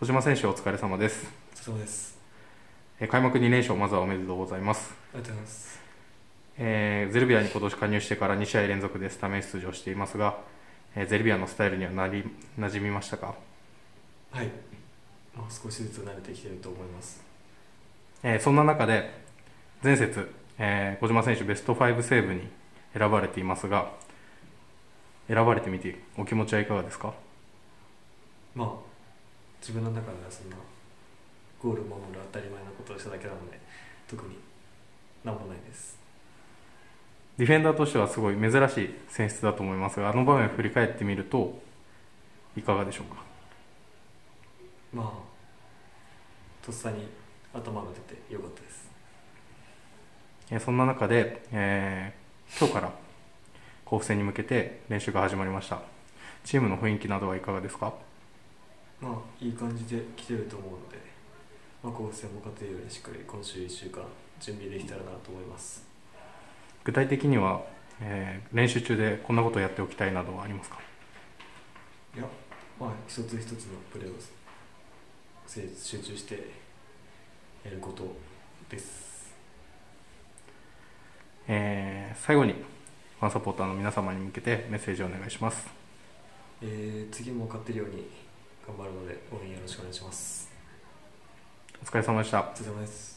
小島選手お疲れ様です。 お疲れ様です。 開幕2連勝まずはおめでとうございます。 ありがとうございます。 ゼルビアに今年加入してから2試合連続でスタメン出場していますが、ゼルビアのスタイルには馴染みましたか？ はい、少しずつ慣れてきていると思います。 そんな中で前節、小島選手ベスト5セーブに選ばれていますが、選ばれてみてお気持ちはいかがですか？ 自分の中ではそんなゴール守る当たり前なことをしただけなので特に何もないです。 ディフェンダーとしてはすごい珍しい選出だと思いますが、あの場面を振り返ってみるといかがでしょうか？ とっさに頭が出てよかったです。 そんな中で、今日から甲府戦に向けて練習が始まりました。チームの雰囲気などはいかがですか？ いい感じで来てると思うので、甲府戦も勝てるようにしっかり今週1週間準備できたらなと思います。 具体的には、練習中でこんなことをやっておきたいなどはありますか？ いや、一つ一つのプレーを集中してやることです。 最後にファンサポーターの皆様に向けてメッセージをお願いします。 次も勝てるように頑張るので応援よろしくお願いします。 お疲れ様でした。 お疲れ様です。